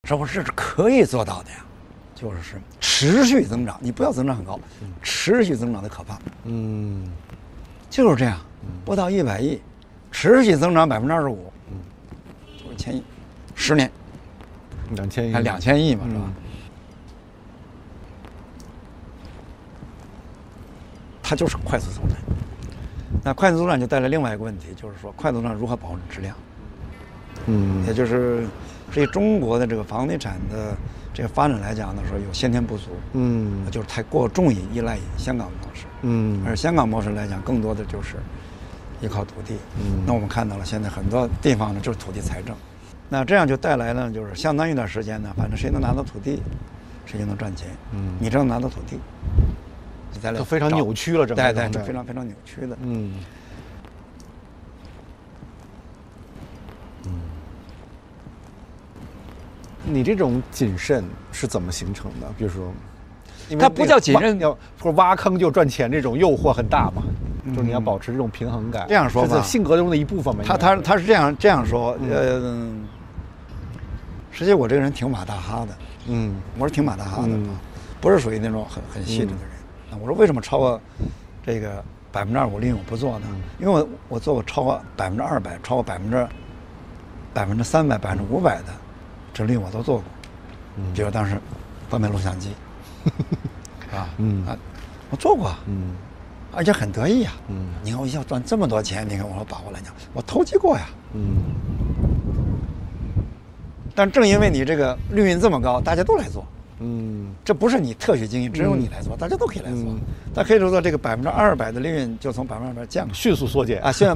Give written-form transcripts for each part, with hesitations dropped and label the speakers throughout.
Speaker 1: 说这是可以做到的呀，就是持续增长，你不要增长很高，持续增长的可怕。就是这样，不到100亿，持续增长25%，就是1000亿，10年
Speaker 2: ，2000亿，
Speaker 1: 还2000亿嘛，是吧？它就是快速增长。那快速增长就带来另外一个问题，就是说快速增长如何保证质量？也就是对中国的这个房地产的这个发展来讲呢，说有先天不足，就是太过重依赖香港模式，而香港模式来讲，更多的就是依靠土地，那我们看到了现在很多地方呢就是土地财政，那这样就带来了就是相当一段时间呢，反正谁能拿到土地，谁就能赚钱，你只要拿到土地，
Speaker 2: 就非常扭曲了，整个
Speaker 1: 对，非常非常扭曲的，
Speaker 2: 你这种谨慎是怎么形成的？比如说，
Speaker 1: 它不叫谨慎，
Speaker 2: 要说挖坑就赚钱这种诱惑很大嘛，就是你要保持这种平衡感。
Speaker 1: 这样说吧，
Speaker 2: 性格中的一部分嘛。
Speaker 1: 他是这样说，实际我这个人挺马大哈的，我是挺马大哈的，不是属于那种很细致的人。我说为什么超过这个25%利润我不做呢？因为我做过超过200%，超过300%、500%的。这利润我都做过，比如当时方便录像机，我做过，而且很得意啊，你看我要赚这么多钱，你看我说把握来讲，我投机过呀，但正因为你这个利润这么高，大家都来做，这不是你特许经营，只有你来做，大家都可以来做，但可以说这个200%的利润就从200%降，
Speaker 2: 迅速缩减
Speaker 1: 啊，现在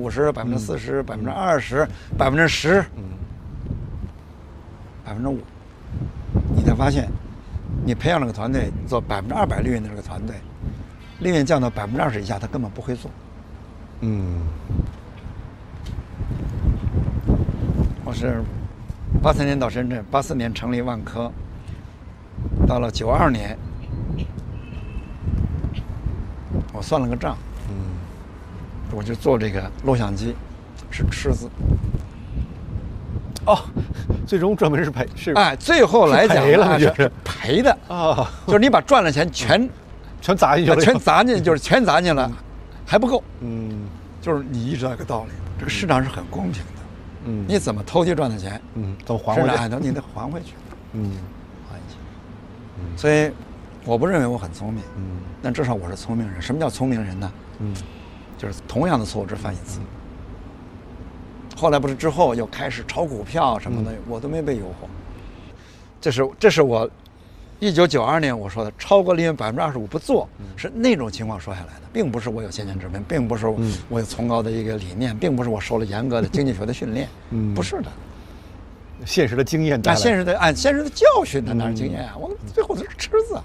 Speaker 1: 50%、40%、20%、10%。5%，你才发现，你培养了个团队做200%利润的这个团队，利润降到20%以下，他根本不会做。我是83年到深圳，84年成立万科，到了92年，我算了个账，我就做这个录像机，是赤字。
Speaker 2: 最终专门是赔，
Speaker 1: 最后来讲
Speaker 2: 赔了，就是
Speaker 1: 赔的啊，就是你把赚了钱全
Speaker 2: 砸进去了，
Speaker 1: 全砸进了，还不够。就是你意识到一个道理，这个市场是很公平的。你怎么投机赚的钱，
Speaker 2: 怎么还回去？
Speaker 1: 你得还回去。还回去。所以，我不认为我很聪明，但至少我是聪明人。什么叫聪明人呢？就是同样的错误只犯一次。后来不是之后又开始炒股票什么的，我都没被诱惑。这是我1992年我说的，超过利润25%不做，是那种情况说下来的，并不是我有先见之明，并不是我有崇高的一个理念，并不是我受了严格的经济学的训练，不是的。
Speaker 2: 现实的经验带来，
Speaker 1: 按现实的教训，它哪是经验啊？我最后都是吃字。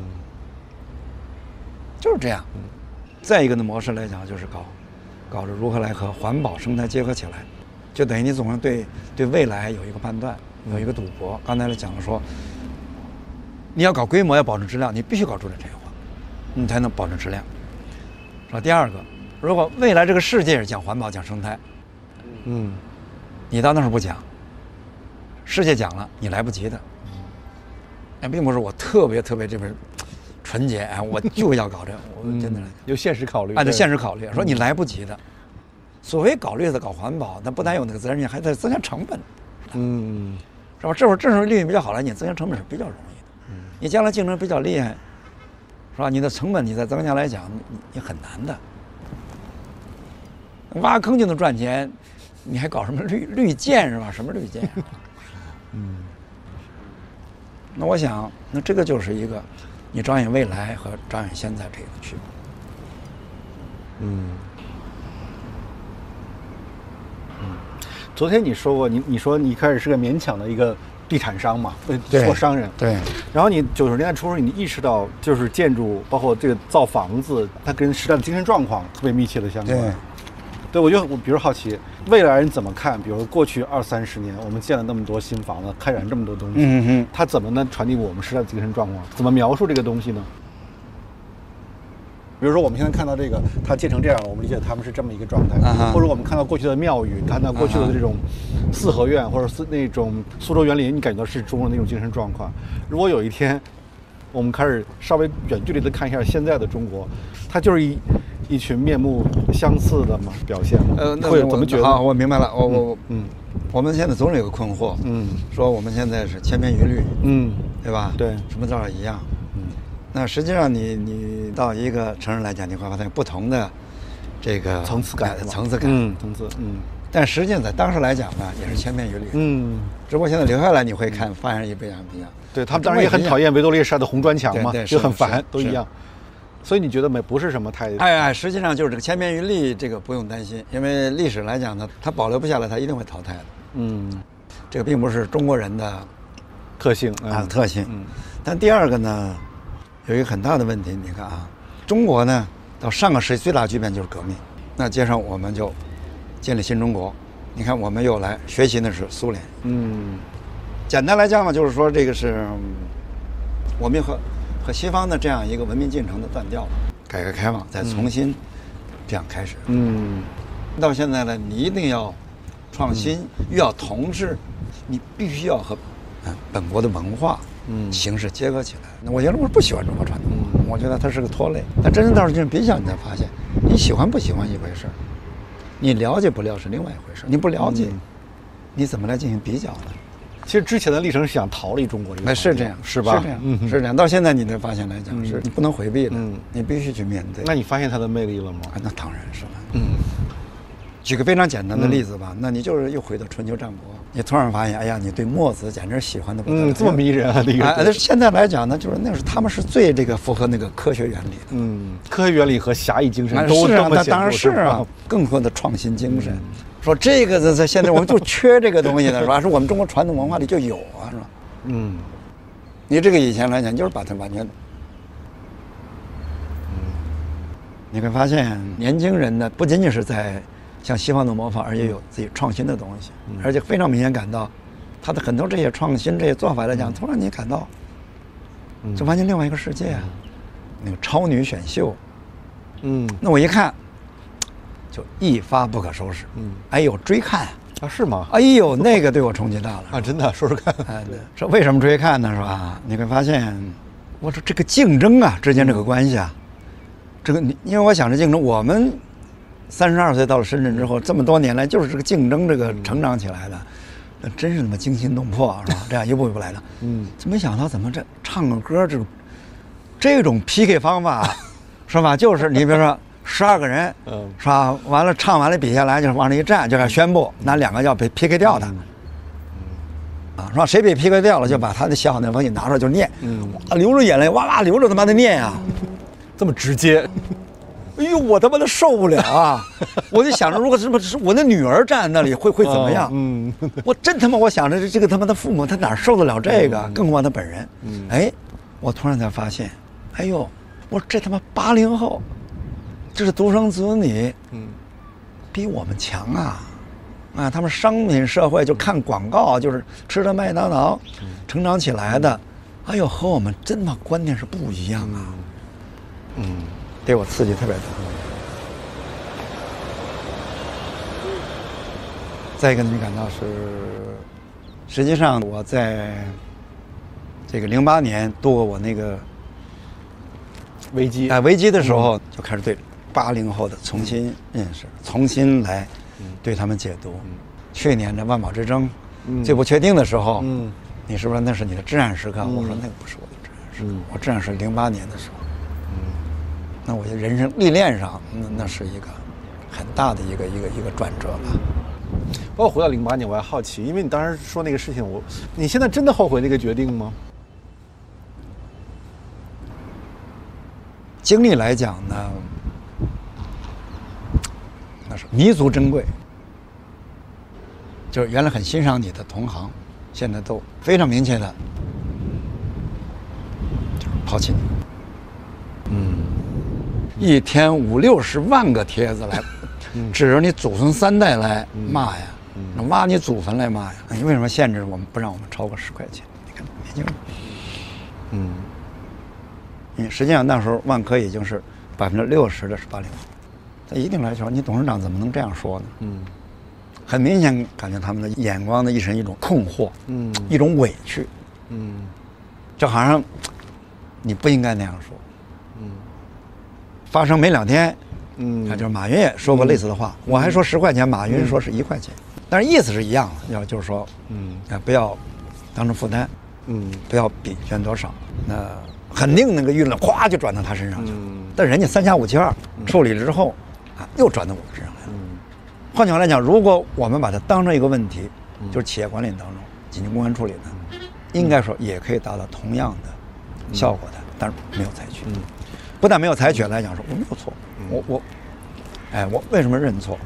Speaker 1: 就是这样。再一个的模式来讲，就是搞着如何来和环保生态结合起来。就等于你总是对未来有一个判断，有一个赌博。刚才讲了说，你要搞规模，要保证质量，你必须搞重点产业化，你才能保证质量。说第二个，如果未来这个世界是讲环保、讲生态，你到那时候不讲，世界讲了，你来不及的。并不是我特别这边纯洁，我就要搞这个，我真的
Speaker 2: 有现实考虑。
Speaker 1: 按照现实考虑，说你来不及的。所谓搞绿色、搞环保，那不但有那个责任心，还得增加成本，是吧？这会儿利润比较好了，你增加成本是比较容易的。你将来竞争比较厉害，是吧？你的成本你再增加来讲，你很难的。挖坑就能赚钱，你还搞什么绿建是吧？什么绿建？那我想，那这个就是一个你着眼未来和着眼现在这个区别。
Speaker 2: 昨天你说过，你说你一开始是个勉强的一个地产商嘛，做商人。
Speaker 1: 对。
Speaker 2: 然后你90年代初，你意识到就是建筑，包括这个造房子，它跟时代的精神状况特别密切的相关。对，我比如好奇，未来人怎么看？比如过去20-30年，我们建了那么多新房子，开展这么多东西，它怎么能传递我们时代的精神状况？怎么描述这个东西呢？ 比如说我们现在看到这个，它建成这样了，我们理解他们是这么一个状态，或者我们看到过去的庙宇，看到过去的这种四合院，或者是那种苏州园林，你感觉到是中国那种精神状况。如果有一天，我们开始稍微远距离的看一下现在的中国，它就是一群面目相似的嘛表现。会怎么觉得？
Speaker 1: 好，我明白了。我们现在总有个困惑，说我们现在是千篇一律，对吧？
Speaker 2: 对，
Speaker 1: 什么道理一样，那实际上你到一个城市来讲，你会发现不同的这个
Speaker 2: 层次感，
Speaker 1: 但实际上在当时来讲呢，也是千篇一律，只不过现在留下来你会看，发现也不一样。
Speaker 2: 对，他们当然也很讨厌维多利亚时代的红砖墙嘛，就很烦，都一样。所以你觉得不是什么太……
Speaker 1: 实际上就是这个千篇一律，这个不用担心，因为历史来讲呢，它保留不下来，它一定会淘汰的。这个并不是中国人的
Speaker 2: 特性
Speaker 1: 特性。但第二个呢，有一个很大的问题，你看啊，中国呢到上个世纪最大的巨变就是革命，那接上我们就建立新中国，你看我们又来学习的是苏联。简单来讲嘛，就是说这个是我们和西方的这样一个文明进程的断掉，改革开放再重新这样开始。到现在呢，你一定要创新，又要同质，你必须要和本国的文化形式结合起来。那我原来我不喜欢中国传统文化，我觉得它是个拖累。但真正到这种比较，你才发现，你喜欢不喜欢一回事，你了解不了解是另外一回事。你不了解，你怎么来进行比较呢？
Speaker 2: 其实之前的历程是想逃离中国这个，
Speaker 1: 是这样，
Speaker 2: 是吧？
Speaker 1: 是这样。到现在你才发现来讲，是你不能回避的，你必须去面对。
Speaker 2: 那你发现它的魅力了吗？
Speaker 1: 那当然是了。举个非常简单的例子吧，那你就是又回到春秋战国，你突然发现，哎呀，你对墨子简直喜欢的不得了，
Speaker 2: 这么迷人啊！
Speaker 1: 那现在来讲呢，就是那是他们是最这个符合那个科学原理的，
Speaker 2: 科学原理和侠义精神都这么显著，
Speaker 1: 当然是啊，更多的创新精神。说这个在现在我们就缺这个东西呢，是吧？是我们中国传统文化里就有啊，是吧？你这个以前来讲就是把它完全，你会发现年轻人呢不仅仅是在向西方的模仿，而且有自己创新的东西，而且非常明显感到他的很多这些创新这些做法来讲，突然你感到就完全另外一个世界啊。那个超女选秀，那我一看就一发不可收拾，哎呦追看
Speaker 2: 啊，是吗？
Speaker 1: 哎呦那个对我冲击大了
Speaker 2: 啊，真的，说说看。
Speaker 1: 说为什么追看呢？是吧？你会发现，我说这个竞争啊之间这个关系啊，这个因为我想着竞争，我们32岁到了深圳之后，这么多年来就是这个竞争这个成长起来的，真是他妈惊心动魄，是吧？这样一步一步来的。没想到怎么这唱个歌这种 PK 方法，是吧？就是你比如说12个人，是吧？完了唱完了比下来就是往那一站，就开始宣布哪2个要被 PK 掉的。是吧？谁被 PK 掉了，就把他的写好那东西拿出来就念，流着眼泪哇哇流着他妈的念啊，
Speaker 2: 这么直接。
Speaker 1: 哎呦，我他妈的受不了啊！我就想着，如果是我的女儿站那里会怎么样？我真他妈，我想着这个他妈的父母他哪受得了这个？更何况他本人。哎，我突然才发现，哎呦，我说这他妈80后，这是独生子女，比我们强啊！啊，他们商品社会就看广告，就是吃的麦当劳，成长起来的，哎呦，和我们真的观念是不一样啊！给我刺激特别大。再一个，你感到是，实际上我在这个08年度过我那个
Speaker 2: 危机
Speaker 1: 的时候，就开始对80后的重新认识，重新来对他们解读。去年的万宝之争最不确定的时候，你是不是那是你的至暗时刻？我说那个不是我的至暗时刻，我至暗是08年的时候。那我的人生历练上，那是一个很大的一个转折吧。
Speaker 2: 包括回到08年，我还好奇，因为你当时说那个事情，你现在真的后悔那个决定吗？
Speaker 1: 经历来讲呢，那是弥足珍贵。就是原来很欣赏你的同行，现在都非常明确的抛弃你。一天50、60万个帖子来，指着你祖孙3代来骂呀，挖你祖坟来骂呀。你为什么限制我们不让我们超过10块钱？你看年轻人，实际上那时候万科已经是 60%的是80后。他一定来说，你董事长怎么能这样说呢？很明显感觉他们的眼光的一种困惑，一种委屈，就好像你不应该那样说。发生没2天，就是马云也说过类似的话，我还说10块钱，马云说是1块钱，但是意思是一样的，就是说，不要当成负担，不要比捐多少，那肯定那个舆论咵就转到他身上去了，但人家3加57 2处理了之后，又转到我们身上来了。换句话来讲，如果我们把它当成一个问题，就是企业管理当中紧急公关处理呢，应该说也可以达到同样的效果的，但是没有采取。不但没有采取来讲说我没有错，我为什么认错？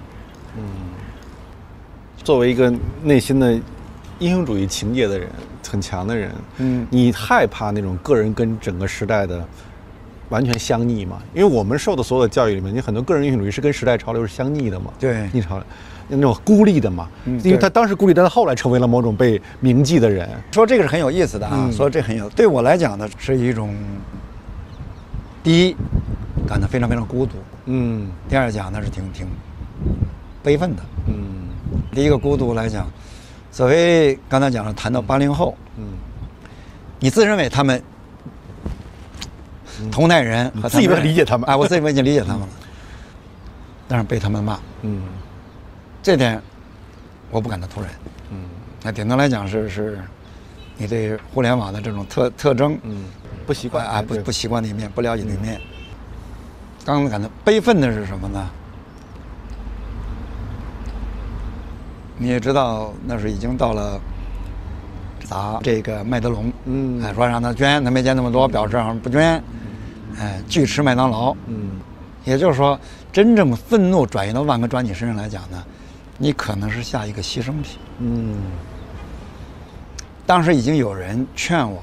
Speaker 2: 作为一个内心的英雄主义情节的人，很强的人，你害怕那种个人跟整个时代的完全相逆吗？因为我们受的所有的教育里面，你很多个人英雄主义是跟时代潮流是相逆的嘛，
Speaker 1: 对，
Speaker 2: 逆潮流那种孤立的嘛，因为他当时孤立，但他后来成为了某种被铭记的人。
Speaker 1: 说这个是很有意思的啊，说这很有，对我来讲呢是一种。第一，感到非常非常孤独。第二讲那是挺悲愤的。第一个孤独来讲，所谓刚才讲了，谈到80后，你自认为他们同代人和
Speaker 2: 自以为理解他们，
Speaker 1: 我自以为已经理解他们了，但是被他们骂。这点我不感到突然。那顶多来讲是你对互联网的这种特征。
Speaker 2: 不习惯
Speaker 1: 不习惯的一面，不了解的一面。刚刚感到悲愤的是什么呢？你也知道，那是已经到了砸这个麦德龙，说让他捐，他没捐那么多，表示好像不捐，拒吃麦当劳，也就是说，真正愤怒转移到万科转你身上来讲呢，你可能是下一个牺牲品。当时已经有人劝我。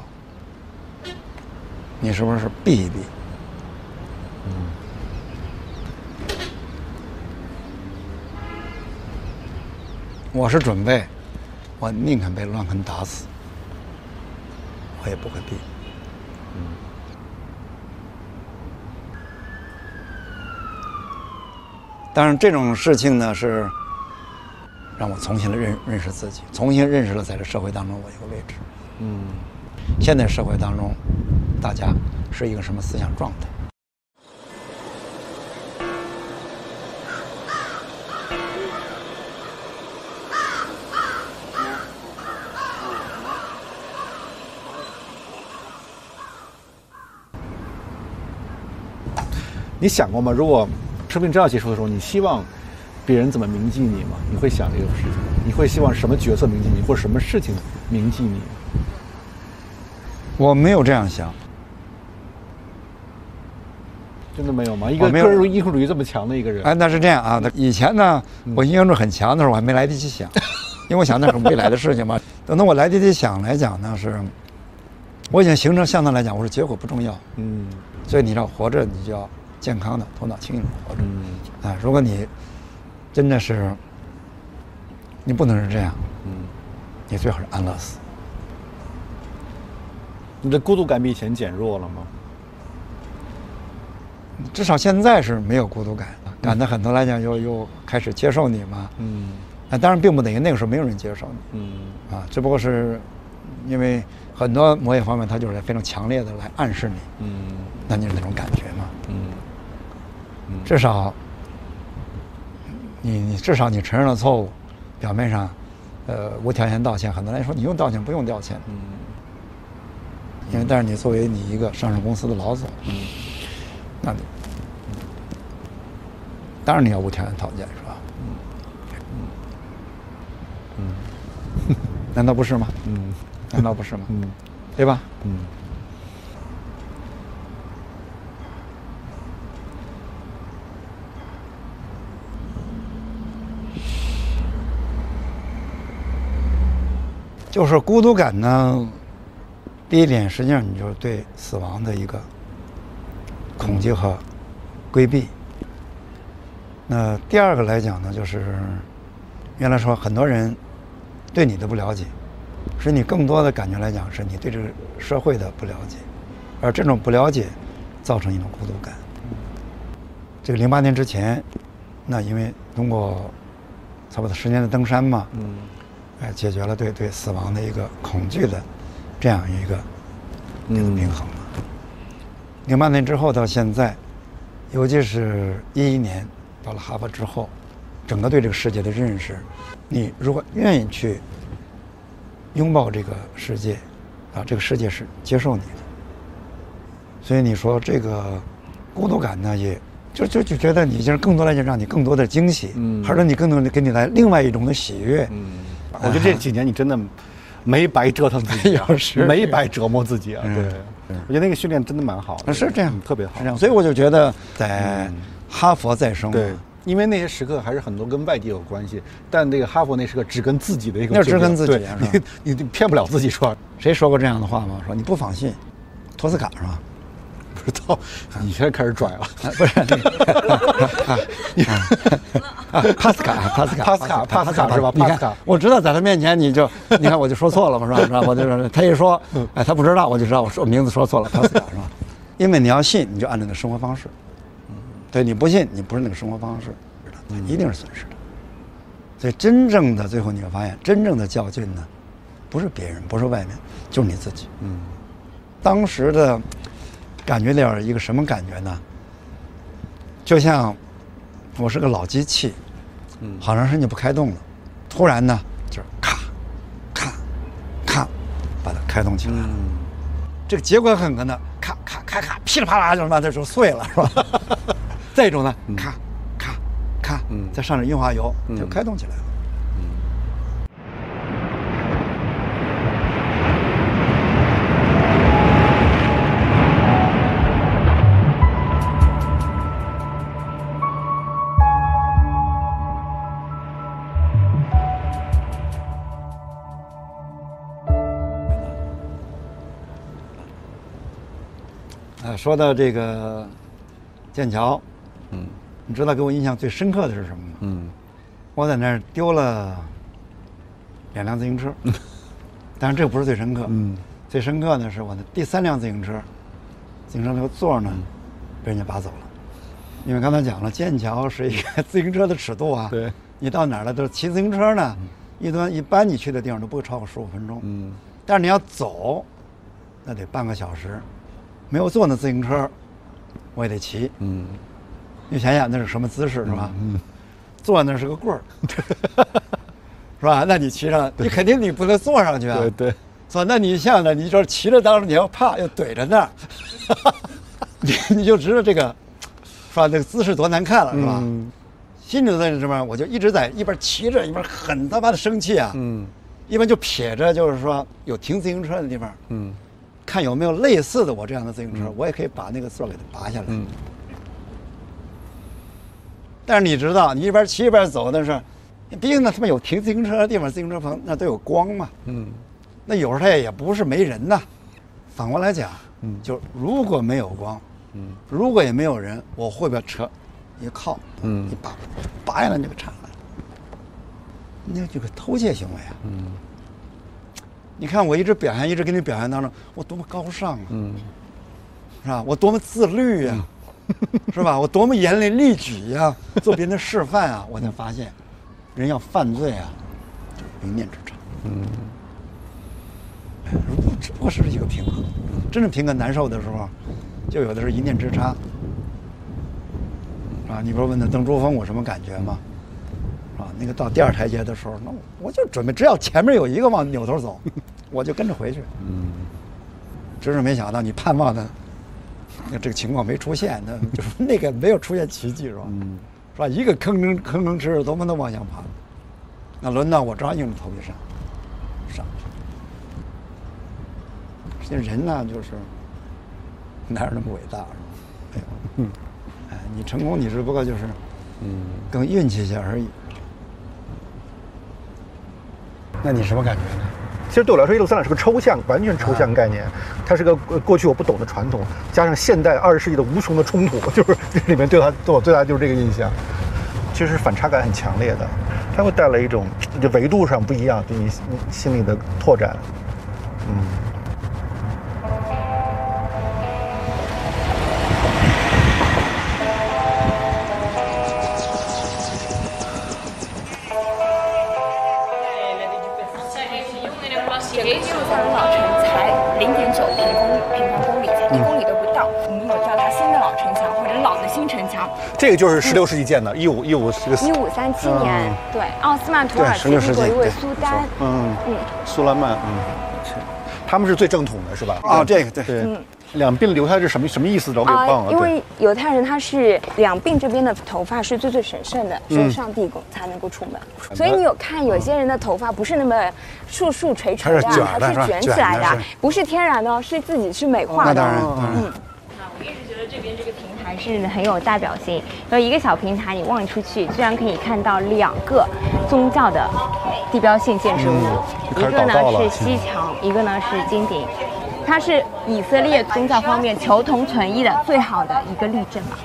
Speaker 1: 你是不是避一避？我是准备，我宁肯被乱坑打死，我也不会避。当然，这种事情呢，是让我重新的认识自己，重新认识了在这社会当中我一个位置。现在社会当中，大家是一个什么思想状态？
Speaker 2: 你想过吗？如果生命真要结束的时候，你希望别人怎么铭记你吗？你会想这个事情吗？你会希望什么角色铭记你，或者什么事情铭记你？
Speaker 1: 我没有这样想。
Speaker 2: 真的没有吗？一个个人英雄主义这么强的一个人，
Speaker 1: 那是这样啊。以前呢，我英雄主义很强的时候，我还没来得及想，因为我想那是未来的事情嘛。等到我来得及想来讲呢，是我已经形成相当来讲，我说结果不重要。所以你要活着，你就要健康的、头脑清醒的活着。如果你真的是你不能是这样，你最好是安乐死。
Speaker 2: 你的孤独感比以前减弱了吗？
Speaker 1: 至少现在是没有孤独感，感到很多来讲又开始接受你嘛。当然并不等于那个时候没有人接受你。只不过是因为很多某些方面，它就是非常强烈的来暗示你。那就是那种感觉嘛。至少你至少你承认了错误，表面上无条件道歉，很多人说你用道歉不用道歉。因为但是你作为你一个上市公司的老总，那你当然你要无条件道歉，是吧？难道不是吗？难道不是吗？对吧？就是孤独感呢，第一点实际上你就是对死亡的一个恐惧和规避。那第二个来讲呢，就是原来说很多人对你的不了解，使你更多的感觉来讲是你对这个社会的不了解，而这种不了解造成一种孤独感。 这个08年之前，那因为通过差不多10年的登山嘛，解决了对死亡的一个恐惧的这样一个平衡了。08年之后到现在，尤其是11年到了哈佛之后，整个对这个世界的认识，你如果愿意去拥抱这个世界，啊，这个世界是接受你的。所以你说这个孤独感呢，也就觉得你就是更多来讲让你更多的惊喜，还是你更多的给你来另外一种的喜悦。
Speaker 2: 我觉得这几年你真的没白折腾自己、啊，没白折磨自己啊。对，我觉得那个训练真的蛮好的，
Speaker 1: 是这样，
Speaker 2: 特别好。
Speaker 1: 是这样，所以我就觉得在哈佛再生，
Speaker 2: 对，因为那些时刻还是很多跟外界有关系，但那个哈佛那时刻只跟自己的一个，
Speaker 1: 那只跟自己，是吧？
Speaker 2: 你骗不了自己说。
Speaker 1: 谁说过这样的话吗？说你不仿信，托斯卡是吧？
Speaker 2: 不知道，你现在开始拽了，
Speaker 1: 不是帕斯卡是吧？你看，我知道在他面前你看我就说错了嘛，是吧？我就他一说，哎，他不知道，我就知道我说名字说错了，帕斯卡是吧？因为你要信，你就按照那个生活方式，对，你不信，你不是那个生活方式，一定是损失的。所以真正的最后你会发现，真正的较劲呢，不是别人，不是外面，就是你自己。当时的感觉点一个什么感觉呢？就像我是个老机器，好长时间就不开动了，突然呢就是咔咔咔把它开动起来了。这个结果很可能咔咔咔咔噼里啪啦就把它就碎了，是吧？再一种呢，咔咔咔，再上点润滑油就开动起来了。说到这个剑桥，你知道给我印象最深刻的是什么吗？我在那儿丢了2辆自行车，当然这个不是最深刻，最深刻的是我的第3辆自行车那个座呢被人家拔走了。因为刚才讲了，剑桥是一个自行车的尺度啊，
Speaker 2: 对，
Speaker 1: 你到哪儿了都是骑自行车呢，一般你去的地方都不会超过15分钟，但是你要走，那得半个小时。没有坐那自行车，我也得骑。你想想那是什么姿势是吧？坐那是个棍儿，是吧？那你骑上，你肯定你不能坐上去啊。
Speaker 2: 对。
Speaker 1: 说那你像呢，你说骑着当时你要怕又怼着那儿，你就知道这个，是吧？这个姿势多难看了，是吧？心里在这边，我就一直在一边骑着一边很他妈的生气啊。一般就撇着，就是说有停自行车的地方。看有没有类似的我这样的自行车，我也可以把那个座给它拔下来。但是你知道，你一边骑一边走，但是毕竟呢，他们有停自行车的地方，自行车棚那都有光嘛。那有时候它也不是没人呐。反过来讲，就如果没有光，如果也没有人，我会把车一靠，一拔下来那个铲了，那这个偷窃行为啊。你看我一直给你表现当中，我多么高尚啊，是吧？我多么自律啊，是吧？我多么严厉律己啊，做别人的示范啊，我才发现，人要犯罪啊，就是一念之差。只不过是一个平衡，真正平衡难受的时候，就有的是一念之差。啊，你不是问那登珠峰我什么感觉吗？啊，那个到第2台阶的时候，那我就准备，只要前面有一个往扭头走，我就跟着回去。真是没想到你盼望的，那这个情况没出现，那就是那个没有出现奇迹，是吧？是吧？一个吭哧哧哧多么的往下爬，那轮到我正好硬着头皮上去。实际人呢，就是哪有那么伟大，是吧？没有。哎，你成功，你只不过就是，更运气些而已。那你什么感觉呢？
Speaker 2: 其实对我来说，163是个抽象，完全抽象概念。它是个过去我不懂的传统，加上现代20世纪的无穷的冲突，就是这里面对我最大就是这个印象。其实反差感很强烈的，它会带来一种就维度上不一样，对你心里的拓展。
Speaker 3: 0.9平方公里，才1公里都不到。我们有叫它新的老城墙或者老的新城墙。
Speaker 2: 这个就是16世纪建的，15这个
Speaker 3: 1537年，对，奥斯曼土耳其帝国一位苏丹，
Speaker 2: 苏拉曼，他们是最正统的，是吧？
Speaker 1: 啊，这个对，
Speaker 2: 两鬓留下是什么意思？我给忘了。
Speaker 3: 因为犹太人他是两鬓这边的头发是最神圣的，只有上帝才能够出门。所以你有看有些人的头发不是那么竖垂垂的，它是卷起来的，不是天然的，是自己去美化的。
Speaker 1: 当然，
Speaker 3: 我一直觉得这边这个平台是很有代表性。有一个小平台，你望出去，居然可以看到2个宗教的地标性建筑物，一个呢是西墙，一个呢是金顶。它是以色列宗教方面求同存异的最好的一个例证吧。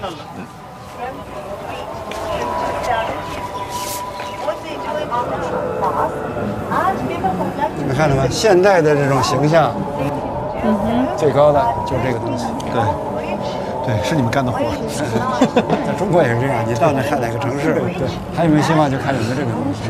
Speaker 1: 你们看到吗？现代的这种形象，最高的就是这个东西。
Speaker 2: 对，是你们干的活。
Speaker 1: 在中国也是这样，你到那看哪个城市，对，还有没有希望就看有没有这个东西。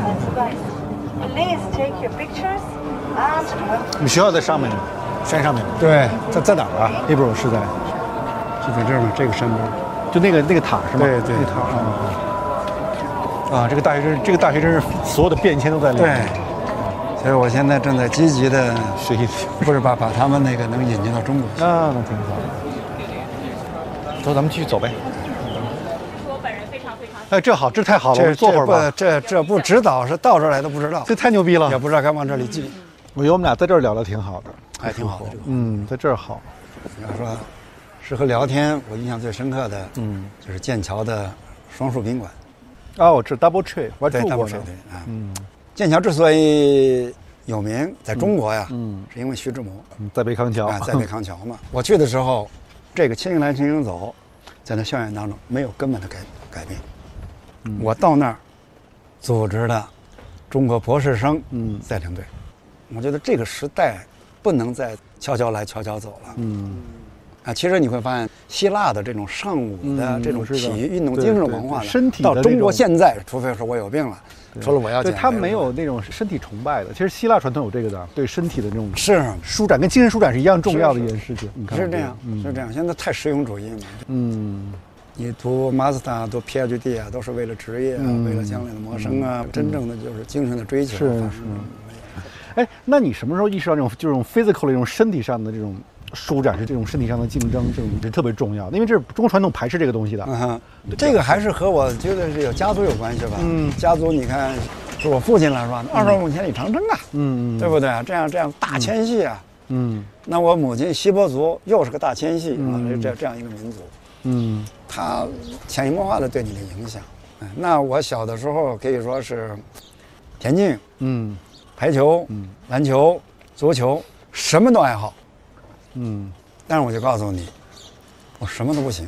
Speaker 2: 你们学校在上面呢？山上面，
Speaker 1: 对，
Speaker 2: 在哪儿啊？那边是在
Speaker 1: 这儿吗？这个山边，
Speaker 2: 就那个塔是吗？
Speaker 1: 对，
Speaker 2: 那塔啊，这个大学真是所有的变迁都在里面。
Speaker 1: 对，所以我现在正在积极的学习，不是把他们那个能引进到中国去。
Speaker 2: 那挺好。走，咱们继续走呗。
Speaker 3: 我本人非常。
Speaker 2: 哎，这好，这太好了，我们坐会儿吧。
Speaker 1: 这不指导，是到这儿来都不知道。
Speaker 2: 这太牛逼了，
Speaker 1: 也不知道该往这里进。
Speaker 2: 我觉得我们俩在这儿聊的挺好的。
Speaker 1: 还挺好的，
Speaker 2: 在这儿好。
Speaker 1: 你要说适合聊天，我印象最深刻的，就是剑桥的双树宾馆。
Speaker 2: 哦，这 Double Tree， 我住过呢。
Speaker 1: 剑桥之所以有名，在中国呀，是因为徐志摩
Speaker 2: 在北康桥
Speaker 1: 在北康桥嘛。我去的时候，这个亲来亲走，在那校园当中没有根本的改变。我到那儿组织的中国博士生赛艇队，我觉得这个时代不能再悄悄来悄悄走了。其实你会发现，希腊的这种尚武的这种体育运动精神文化，
Speaker 2: 身体
Speaker 1: 到中国现在，除非说我有病了，除了我要减肥，
Speaker 2: 他没有那种身体崇拜的。其实希腊传统有这个的，对身体的这种
Speaker 1: 是
Speaker 2: 舒展，跟精神舒展是一样重要的一件事情。
Speaker 1: 是这样，是这样。现在太实用主义嘛。你读 master 读 PhD 啊，都是为了职业啊，为了将来的谋生啊，真正的就是精神的追求。
Speaker 2: 是。哎，那你什么时候意识到这种 physical 的这种身体上的这种舒展，是这种身体上的竞争，这种是特别重要的？因为这是中国传统排斥这个东西的。
Speaker 1: 这个还是和我觉得是有家族有关系吧。家族你看，是我父亲来说，25千里长征啊，对不对？这样大迁徙啊，那我母亲锡伯族又是个大迁徙啊，这样一个民族，他潜移默化的对你的影响。那我小的时候可以说是田径，排球、篮球、足球，什么都爱好。但是我就告诉你，我什么都不行。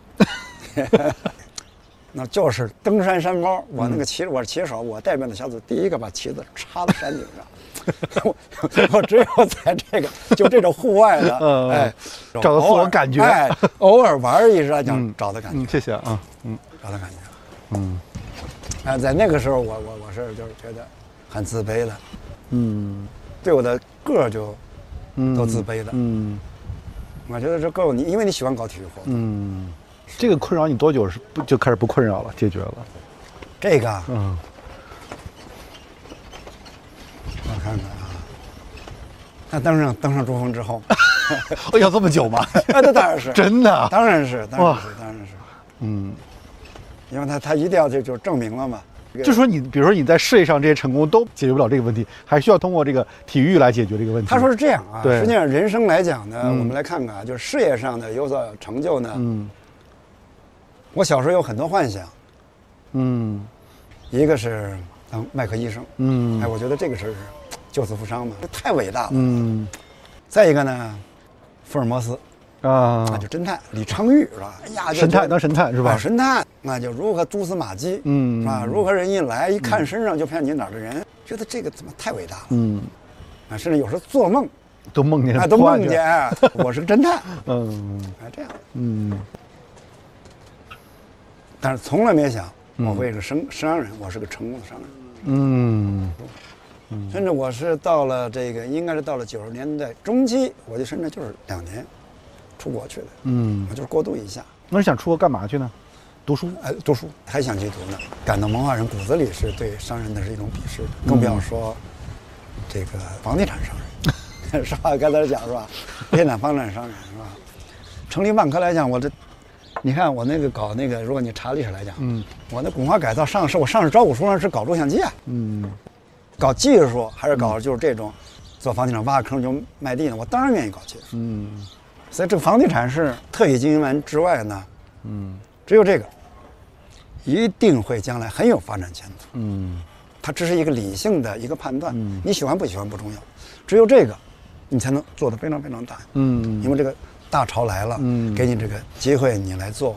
Speaker 1: 那就是登山山包，我那个我是骑手，我代表的小组第一个把旗子插到山顶上。我只有在这种户外的，
Speaker 2: 找到自我感觉，
Speaker 1: 偶尔玩一下就找到感觉。
Speaker 2: 谢谢啊，
Speaker 1: 找到感觉。在那个时候我是就是觉得很自卑的，对我的个儿就都自卑的，我觉得这够你，因为你喜欢搞体育活动，
Speaker 2: 这个困扰你多久就开始不困扰了，解决了？
Speaker 1: 这个，我看看啊，那登上珠峰之后，
Speaker 2: 要这么久吗？
Speaker 1: 那当然是
Speaker 2: 真的，
Speaker 1: 当然是，因为他一定要就证明了嘛。
Speaker 2: 就说你，比如说你在事业上这些成功都解决不了这个问题，还需要通过这个体育来解决这个问题。
Speaker 1: 他说是这样啊，
Speaker 2: 对，
Speaker 1: 实际上人生来讲呢，我们来看看啊，就是事业上的有所成就呢，我小时候有很多幻想，一个是当外科医生，我觉得这个是救死扶伤嘛，太伟大了，再一个呢，福尔摩斯。那就侦探李昌钰是吧？哎呀，
Speaker 2: 神探当神探是吧？
Speaker 1: 神探那就如何蛛丝马迹，是吧？如何人一来一看身上就骗你哪儿的人，觉得这个怎么太伟大了，甚至有时候做梦
Speaker 2: 都梦见，
Speaker 1: 都梦见我是个侦探，这样，但是从来没想我会是个商人，我是个成功的商人， 甚至我是到了这个，应该是到了90年代中期，我就甚至就是2年出国去的。我就是过渡一下。
Speaker 2: 那你想出国干嘛去呢？读书？
Speaker 1: 读书还想去读呢。感到文化人骨子里是对商人的是一种鄙视，更不要说这个房地产商人，是吧？刚才讲是吧？地产房地产商人是吧？成立万科来讲，你看我那个搞那个，如果你查历史来讲，我那拱华改造上市，我上市招股书上是搞录像机啊，搞技术还是搞就是这种做房地产挖坑就卖地呢？我当然愿意搞技术。所以这个房地产是特许经营完之外呢，只有这个一定会将来很有发展前途。它只是一个理性的一个判断，你喜欢不喜欢不重要，只有这个你才能做得非常非常大。因为这个大潮来了，给你这个机会你来做，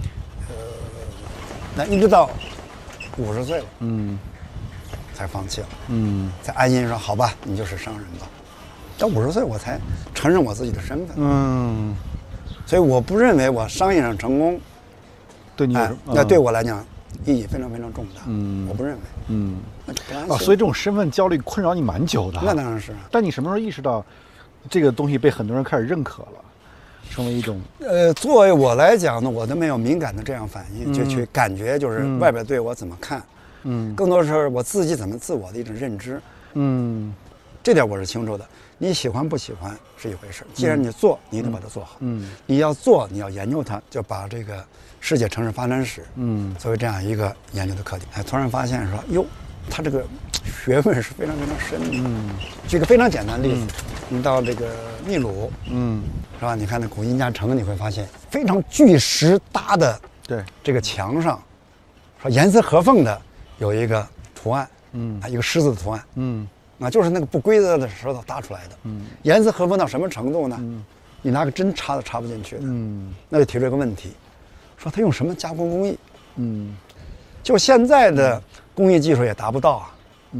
Speaker 1: 那一直到50岁了，才放弃了，才安心说好吧，你就是商人吧。到50岁我才承认我自己的身份。所以我不认为我商业上成功，
Speaker 2: 对你
Speaker 1: 那对我来讲意义非常非常重大。我不认为。那就不安心。
Speaker 2: 所以这种身份焦虑困扰你蛮久的。
Speaker 1: 那当然是。
Speaker 2: 但你什么时候意识到，这个东西被很多人开始认可了，成为一种？
Speaker 1: 作为我来讲呢，我都没有敏感的这样反应，就去感觉就是外边对我怎么看。更多是我自己怎么自我的一种认知。这点我是清楚的。你喜欢不喜欢是一回事，既然你做，你一定把它做好。你要做，你要研究它，就把这个世界城市发展史，作为这样一个研究的课题。突然发现说，哟，它这个学问是非常非常深的。举个非常简单的例子，你到这个秘鲁，是吧？你看那古印加城，你会发现非常巨石搭的，
Speaker 2: 对
Speaker 1: 这个墙上，说严丝合缝的有一个图案，一个狮子的图案，就是那个不规则的石头搭出来的，严丝合缝到什么程度呢？你拿个针插都插不进去的，那就提出一个问题，说他用什么加工工艺？就现在的工艺技术也达不到啊。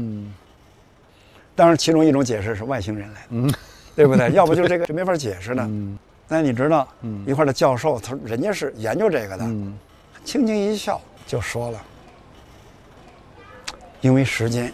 Speaker 1: 当然，其中一种解释是外星人来的，对不对？要不就这个就没法解释的。但你知道，一块的教授人家是研究这个的，轻轻一笑就说了，因为时间。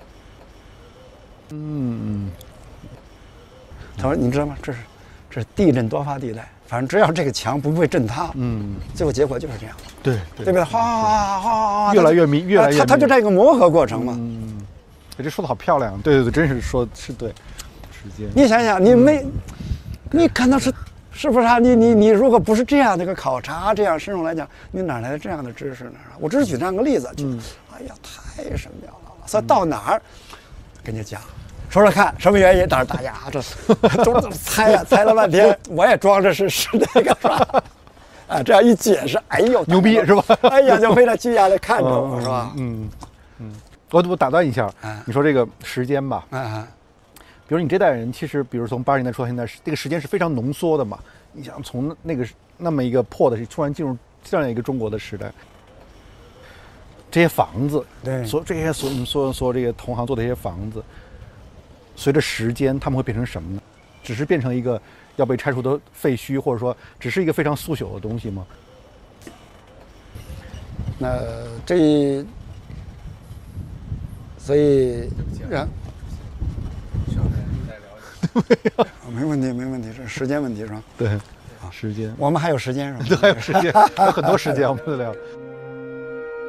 Speaker 1: 他说：“你知道吗？这是地震多发地带，反正只要这个墙不会震塌，最后结果就是这样，
Speaker 2: 对
Speaker 1: 不对？哗，
Speaker 2: 越来越密，越来越密，
Speaker 1: 它就这个磨合过程嘛。
Speaker 2: 这说的好漂亮，对，真是说是对。时间，
Speaker 1: 你想想，你看到是不是啊？你如果不是这样的一个考察，这样深入来讲，你哪来的这样的知识呢？我只是举这样个例子，哎呀，太神妙了。所以到哪儿跟你讲。”说说看什么原因？当时大家这都猜呀，猜了半天，我也装着是那个是吧？这样一解释，哎呦，
Speaker 2: 牛逼是吧？
Speaker 1: 哎呀，就非常惊讶的看着我，是吧？
Speaker 2: 我打断一下，你说这个时间吧，比如你这代人，其实比如从80年代出到现在，这个时间是非常浓缩的嘛。你想从那么一个破的，突然进入这样一个中国的时代。这些房子，
Speaker 1: 对，
Speaker 2: 所这个同行做的这些房子。随着时间，他们会变成什么呢？只是变成一个要被拆除的废墟，或者说只是一个非常速朽的东西吗？
Speaker 1: 那所以没问题，这是时间问题是吧？
Speaker 2: 对，时间，
Speaker 1: 我们还有时间是吧？
Speaker 2: 对，还有时间，还有很多时间，我们得聊。